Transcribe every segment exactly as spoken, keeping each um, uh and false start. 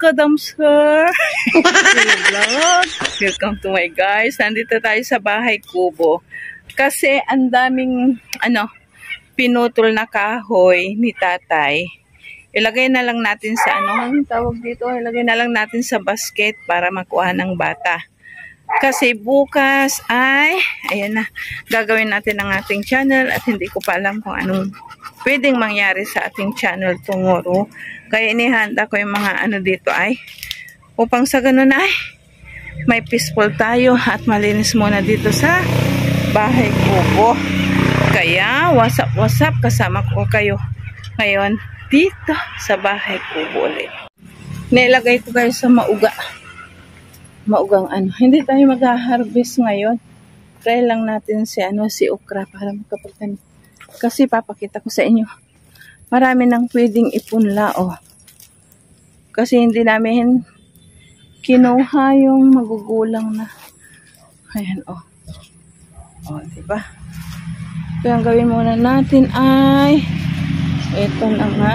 Adams here. Vlog. Welcome to my guys. Nandito tayo sa bahay kubo. Kasi ang daming ano, pinutol na kahoy ni tatay. Ilagay na lang natin sa ano, anong tawag dito? Ilagay na lang natin sa basket para makuha ng bata. Kasi bukas ay, ayan na, gagawin natin ang ating channel at hindi ko pa alam kung anong pwedeng mangyari sa ating channel tomorrow. Kaya inihanda ko yung mga ano dito ay, upang sa ganun ay, may peaceful tayo at malinis muna dito sa bahay kubo. Kaya, wasap wasap kasama ko kayo ngayon dito sa bahay kubo ulit. Nilagay ko kayo sa mauga. Maugang ano. Hindi tayo mag-harvest ngayon. Try lang natin si ano si okra para magkapagtanim. Kasi papakita ko sa inyo. Marami nang pwedeng ipunla oh. Kasi hindi namin kinuha yung magugulang na. Ayan oh. Oh, di ba? Kaya ang gawin muna natin ay ito na nga.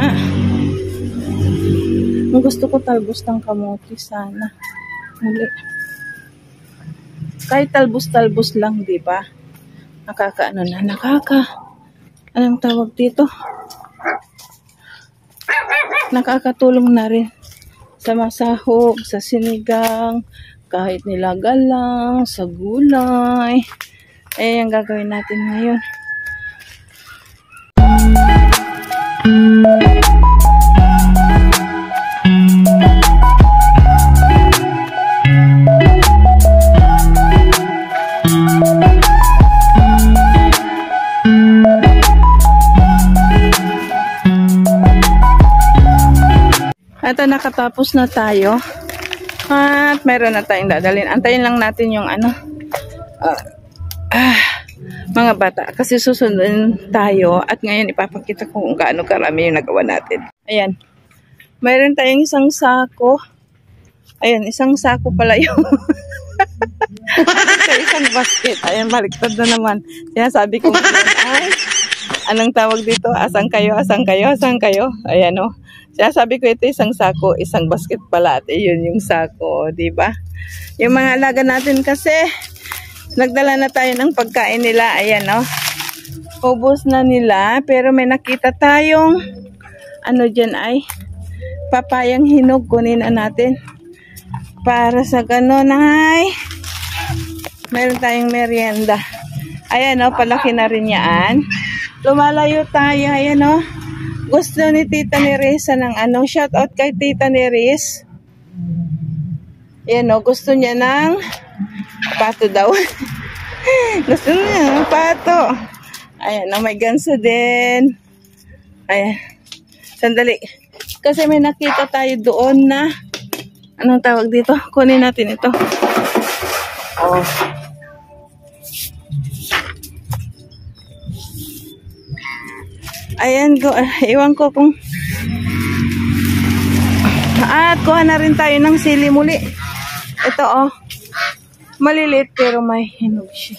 Ang gusto ko talbos ng kamote sana. Muli. Kahit talbos-talbos lang, di ba? Nakakaano na, nakaka anong tawag dito? Nakakatulong na rin sa masahog, sa sinigang, kahit nilaga lang, sa gulay. Eh, ang gagawin natin ngayon. Ito, nakatapos na tayo. At meron na tayong dadalhin. Antayin lang natin yung ano. Uh, ah, mga bata. Kasi susundin tayo. At ngayon ipapakita ko kung gaano karami yung nagawa natin. Ayan. Meron tayong isang sako. Ayan, isang sako pala yun. At isang basket. Ayan, baliktad na naman. Kaya sabi ko ay, anong tawag dito? Asang kayo, asang kayo, asang kayo. Ayan o. Oh. Kaya sabi ko ito isang sako, isang basket pala at yun yung sako, di ba? Yung mga alaga natin kasi nagdala na tayo ng pagkain nila, ayan oh. Ubos na nila, pero may nakita tayong ano diyan ay papayang hinog, kunin na natin. Para sa ganun ay meron tayong merienda. Ayan oh, palaki na rin yan. Lumalayo tayo, ayan oh. Gusto ni Tita Neresa ng ano, shout out kay Tita Neres. Yan o, gusto niya ng pato daw. Gusto niya ng pato. Ayan o, may ganso din. Ayan. Sandali. Kasi may nakita tayo doon na, anong tawag dito? Kunin natin ito. Oh. Ayan, go, uh, iwan ko kung at kuha na rin tayo ng sili muli. Ito oh, maliliit pero may hinog siya.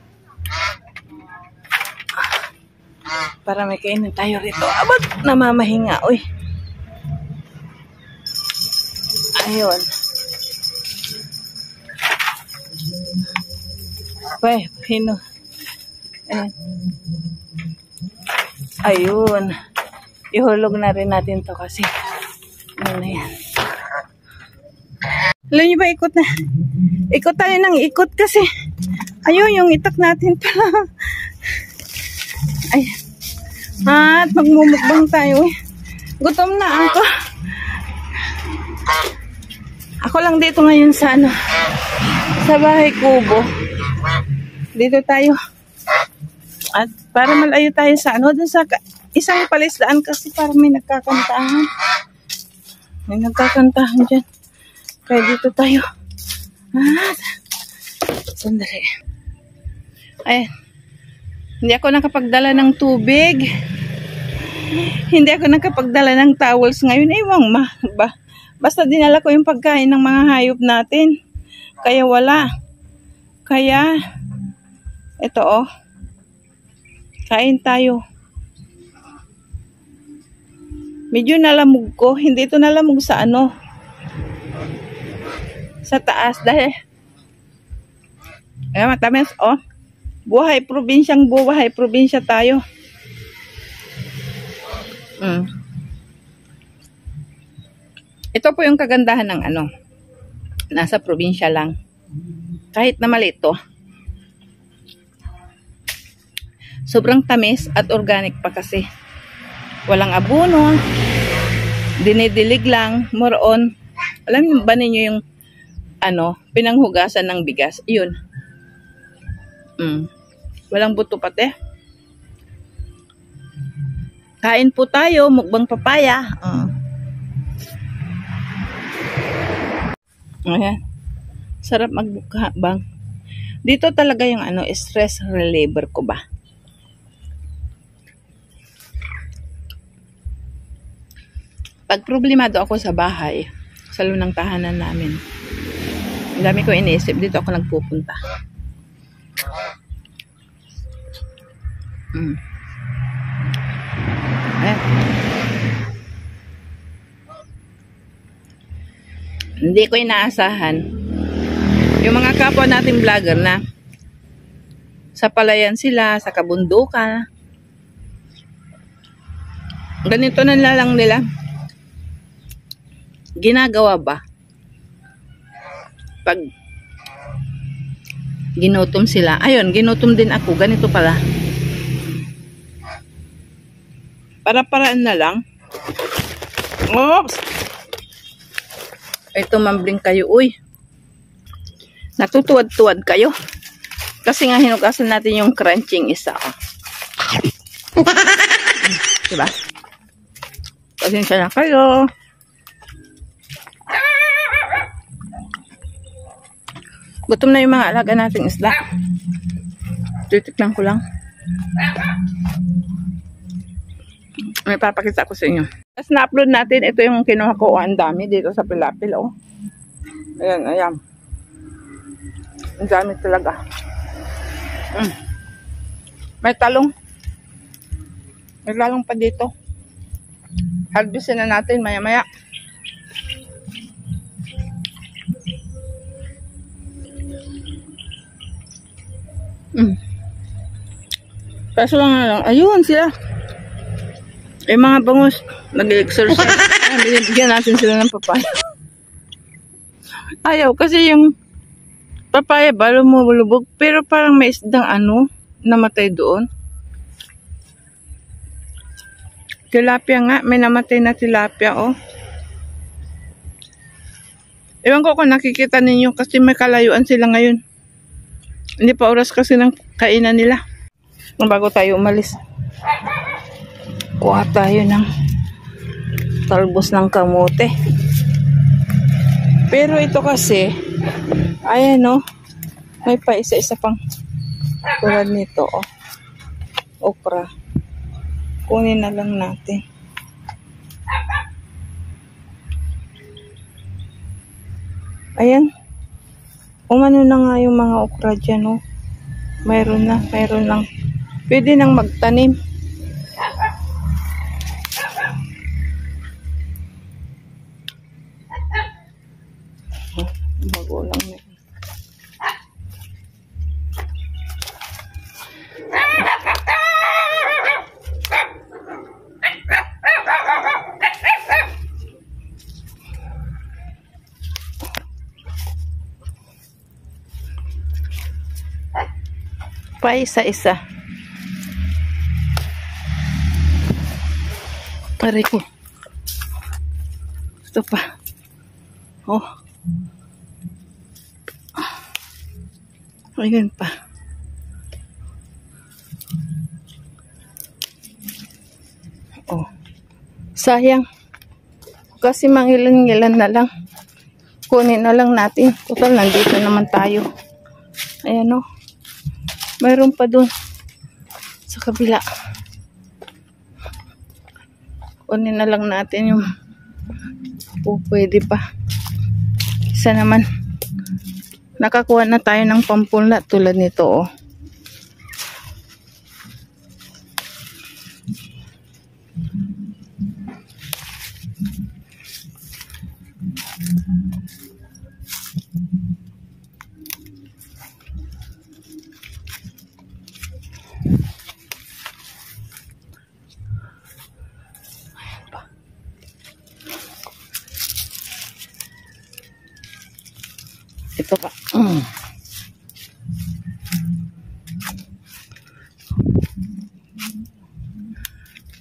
Para may kainin tayo rito. Abot, namamahinga, uy. Ayun. Uy, hinog. Ayan. Ayun. Ihulog na rin natin to kasi. Ano na yan. Alam nyo ba, ikot na. Ikot tayo ng ikot kasi. Ayun, yung itak natin pala. Ay. At magmumukbang tayo. Gutom na ako. Ako lang dito ngayon sa ano. Sa bahay kubo. Dito tayo. At para malayo tayo sa ano, dun sa isang palisdaan kasi para may nagkakantahan. May nagkakantahan dyan. Kaya dito tayo. At, sandali. Ayan. Hindi ako nakapagdala ng tubig. Hindi ako nakapagdala ng towels ngayon. Ewan ma, ba? Basta dinala ko yung pagkain ng mga hayop natin. Kaya wala. Kaya, ito oh. Kain tayo. Medyo nalamog ko. Hindi ito nalamog sa ano. Sa taas dahil ayan, matamis, oh. Buhay probinsyang buhay probinsya tayo. Mm. Ito po yung kagandahan ng ano, nasa probinsya lang. Kahit na maliit to, sobrang tamis at organic pa kasi. Walang abono, dinidilig lang, more on, alam ba ninyo yung ano, pinanghugasan ng bigas, yun. Mm. Walang buto pati. Kain po tayo, mukbang papaya. Uh. Ayan. Sarap magbukbang. Dito talaga yung ano, stress reliever ko ba. Pag problemado ako sa bahay, sa lunang tahanan namin, ang dami ko iniisip, dito ako nagpupunta. Mm. Ayan. Hindi ko inaasahan yung mga kapwa nating vlogger na sa palayan sila, sa kabundukan. Ganito na lang nila ginagawa ba? Pag ginutom sila, ayun, ginutom din ako, ganito pala. Para-paraan na lang. Oops! Ito, mambling kayo, uy. Natutuwad-tuwad kayo. Kasi nga hinugasan natin yung crunching isa. Oh. Diba? Pasensya na kayo. Gutom na yung mga alaga nating isda. Titikman ko lang. May papakita ko sa inyo. Tapos na-upload natin, ito yung kinuha ko. Oh, ang dami dito sa Pilapil. Oh. Ayan, ayan. Ang dami talaga. Mm. May talong. May talong pa dito. Harvestin na natin maya-maya. Mm. Kaso lang lang, ayun sila. Eh mga bangus, nag-exercise. Bigyan natin sila ng papaya. Ayaw, kasi yung papaya ba lumulubog, pero parang may isdang ano, namatay doon. Tilapia nga, may namatay na tilapia, oh. Ewan ko kung nakikita ninyo kasi may kalayuan sila ngayon. Hindi pa oras kasi ng kainan nila. Bago tayo umalis, kuha tayo ng talbos ng kamote. Pero ito kasi, ayan o, may pa isa-isa pang tulad nito, oh. Okra. Kunin na lang natin. Ayan. Umano na nga yung mga okra dyan, oh. Mayroon na, mayroon lang. Pwede nang magtanim. Bago lang na. Pa isa-isa. Pare ko. Ito pa. Oh. Ayan pa. Oh. Sayang. Kasi mangilan-ngilan na lang. Kunin na lang natin. Total, nandito naman tayo. Ayan o. Mayroon pa dun. Sa kabila. Kunin na lang natin yung oh, pwede pa. Isa naman. Nakakuha na tayo ng pampunla tulad nito, oh.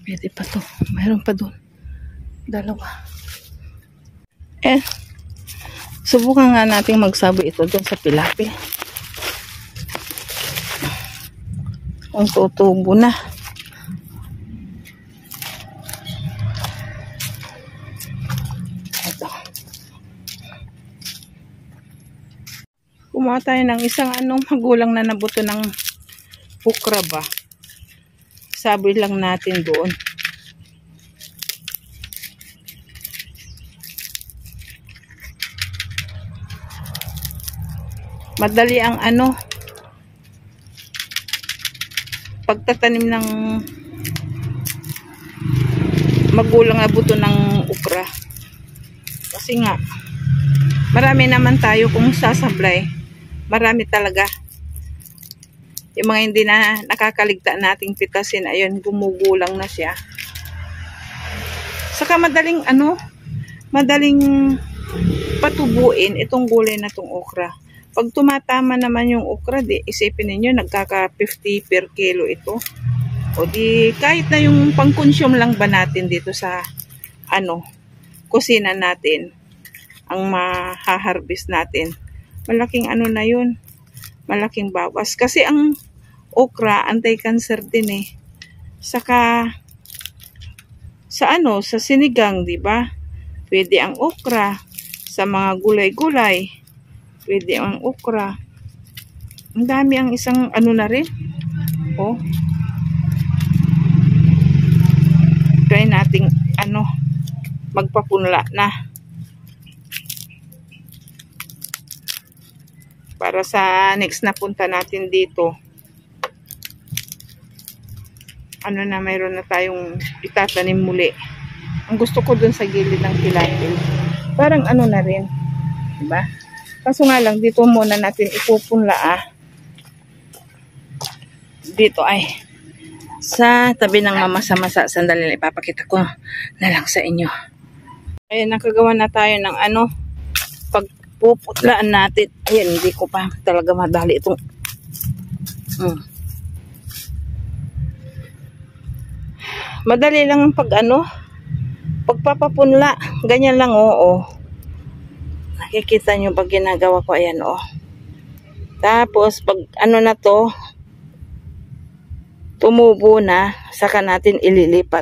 Pwede pa to. Mayroon pa doon. Dalawa. Eh, subukan nga natin magsabi ito doon sa pilapil. Kung tutubo na. Ito. Kumuha tayo ng isang anong magulang na nabuto ng okra ba. Sabi lang natin doon. Madali ang ano pagtatanim ng magulang na buto ng okra. Kasi nga marami naman tayo kung sasablay. Marami talaga. Yung mga hindi na nakakaligta nating pitasin, ayun, gumugulang na siya. Saka madaling ano, madaling patubuin itong gulay na itong okra. Pag tumatama naman yung okra, di isipin ninyo, nagkaka fifty per kilo ito. O di, kahit na yung pang-consume lang ba natin dito sa, ano, kusina natin, ang maha-harvest natin. Malaking ano na yun, malaking bawas. Kasi ang okra, anti-cancer din eh. Saka, sa ano, sa sinigang, di ba? Pwede ang okra, sa mga gulay-gulay. Pwede ang okra. Ang dami ang isang ano na rin. Oh. Try nating ano magpapunla na. Para sa next na punta natin dito. Ano na, mayroon na tayong itatanim muli. Ang gusto ko dun sa gilid ng pilapil. Parang ano na rin. Diba? Kaso nga lang, dito muna natin ipupunla ah. Dito ay sa tabi ng mamasa-masa. Sandali lang, ipapakita ko na lang sa inyo. Ayan, nakagawa na tayo ng ano, pagpuputlaan natin. Ayan, hindi ko pa talaga madali itong hmm. Madali lang ang pag ano, pagpapapunla. Ganyan lang, oo. Nakikita nyo pag ginagawa ko, ayan oh. Tapos pag ano na to, tumubo na, saka natin ililipat.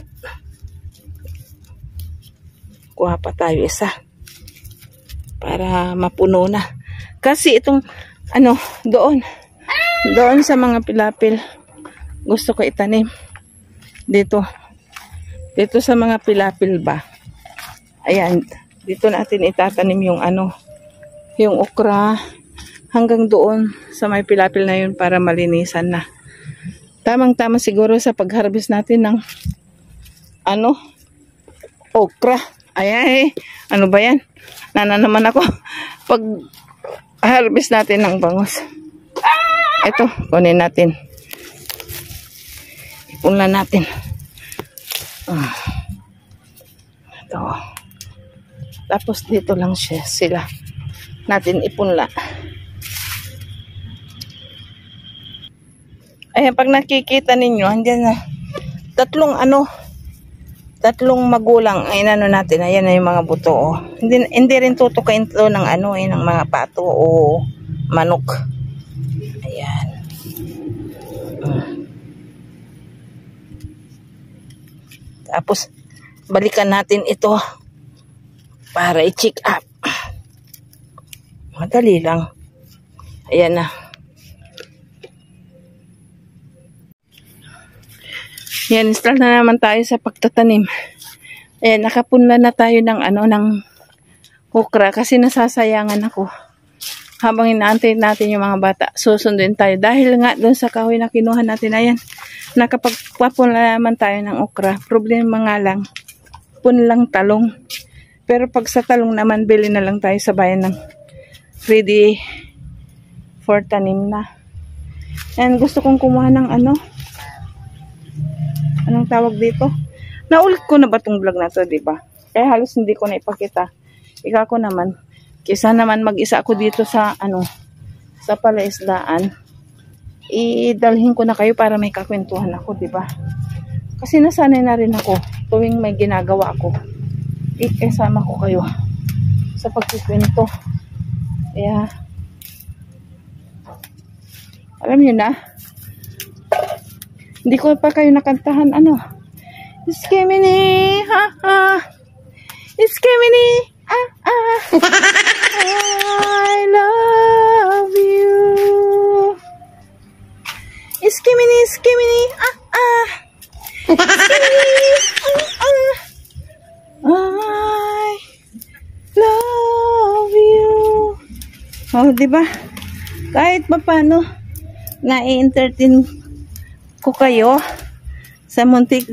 Kuha pa tayo isa para mapuno na. Kasi itong ano, doon doon sa mga pilapil gusto ko itanim dito dito sa mga pilapil ba. Ayan, dito natin itatanim yung ano, yung okra hanggang doon sa may pilapil na yun para malinisan na. Tamang-tama siguro sa pag-harvest natin ng ano, okra. Ay, ay, ano ba yan? Nana naman ako. Pag-harvest natin ng bangus. Ito, kunin natin. Ipunla natin. Ito. Tapos dito lang siya, sila natin ipunla. Ayan, pag nakikita ninyo, andyan na tatlong ano, tatlong magulang. Ayan, ano natin, ayan na yung mga buto. Oh. Hindi, hindi rin tutukain ito ng ano, eh, ng mga pato o manok. Ayan. Tapos, balikan natin ito para i-check up. Madali lang. Ayan na. Yan, start na naman tayo sa pagtatanim. Ayan, nakapunla na tayo ng ano, ng okra kasi nasasayangan ako. Habang inaantay natin yung mga bata, susunduin tayo. Dahil nga doon sa kahoy na kinuha natin, ayan, nakapagpapunla naman tayo ng okra. Problema nga lang, punlang talong. Pero pag sa talong naman, bili na lang tayo sa bayan ng ready for tanim na. And gusto kong kumuha ng ano, anong tawag dito? Naulit ko na ba itong vlog na to, diba? Kaya halos hindi ko na ipakita. Ika ko naman, kisa naman mag-isa ako dito sa ano, sa palaisdaan, idalhin ko na kayo para may kakwentuhan ako, diba? Kasi nasanay na rin ako tuwing may ginagawa ako. Ikasama ko kayo sa pagkikwento. Kaya, alam niyo na, hindi ko pa kayo nakantahan, ano, Iskemini, ha, ha, Iskemini, ah, ah, I love you, Iskemini, Iskemini, ah, ah, Iskemini, ah, ah, I love you. Oh, diba? Kahit pa paano, na-entertain ko kayo sa muntik,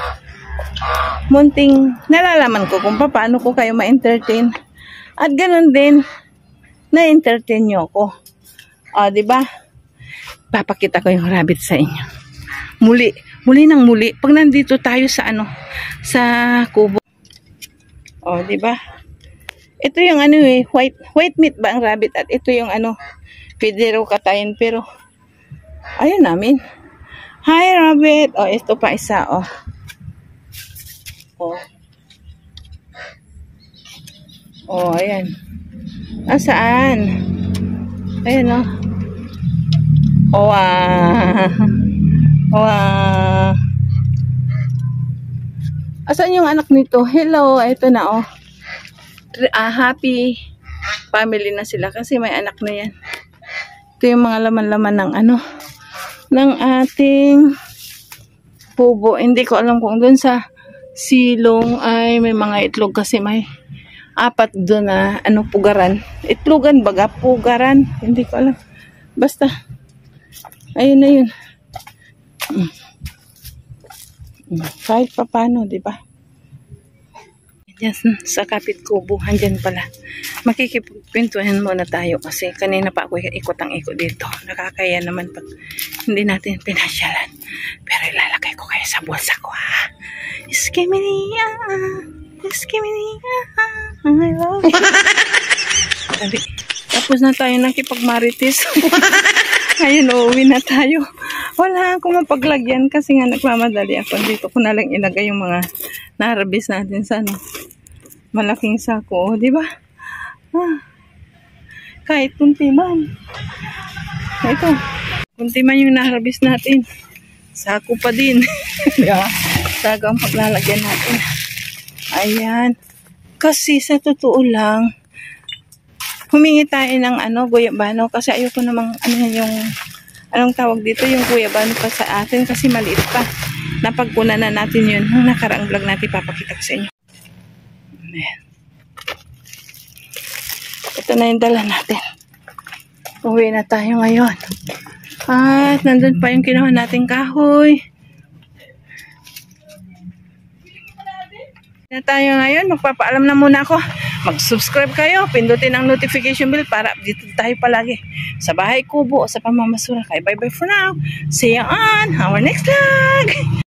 munting nalalaman ko kung paano ko kayo ma-entertain. At ganun din, na-entertain nyo ako. O, diba? Papakita ko yung rabbit sa inyo. Muli, muli ng muli. Pag nandito tayo sa ano, sa kubo. O, diba? Ito yung ano eh, white, white meat ba ang rabbit? At ito yung ano, pwede raw katayin. Pero, ayun namin. Hi, rabbit. O, ito pa isa, o. O. O, ayan. Nasaan? Ayan, o. O, ah. O, ah. Asan yung anak nito? Hello, ito na, o. Uh, happy family na sila kasi may anak na yan. Ito yung mga laman-laman ng ano, ng ating pubo. Hindi ko alam kung dun sa silong ay may mga itlog kasi may apat dun na ano, pugaran. Itlogan baga, pugaran. Hindi ko alam. Basta, ayun na yun. Kahit pa paano, diba? Yes, sa kapit kubo, andyan pala. Makikipagpintuhan muna tayo kasi kanina pa ako ikot ang ikot dito. Nakakaya naman pag hindi natin pinasyalan. Pero ilalagay ko kayo sa bulsa ko, ha? Iskemini, ah, Iskemini, ah, I love you. Tapos na tayo nakipagmarites. Ayun, uuwi na tayo. Wala akong mapaglagyan kasi nga nagmamadali ako. Dito ko na lang ilagay yung mga na-harvest natin sa ano, malaking sako, di ba? Ah, kahit kunti man. Ito, kunti man yung na-harvest natin. Sako pa din. Yeah. Sako ang paglalagyan natin. Ayan. Kasi sa totoo lang, humingi tayo ng ano, guyabano kasi ayoko namang ano yung anong tawag dito, yung guyabano pa sa atin kasi maliit pa. Napagkunan na natin yun. Nung nakaraang vlog natin, papakita ko sa inyo. Ayan. Ito na yung dala natin. Uwi na tayo ngayon. At nandun pa yung kinuha nating kahoy. Na tayo ngayon, magpapaalam na muna ako. Mag-subscribe kayo, pindutin ang notification bell para dito tayo palagi sa bahay kubo o sa pamamasura. Kaya bye bye for now. See you on our next vlog.